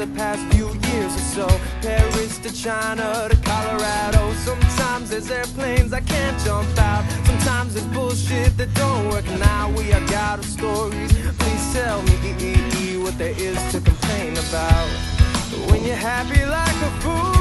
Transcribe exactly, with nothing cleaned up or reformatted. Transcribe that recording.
the past few years or so. Paris to China to Colorado. Sometimes there's airplanes I can't jump out. Sometimes there's bullshit that don't work. Now we are God of stories. Please tell me what there is to complain about. When you're happy like a fool,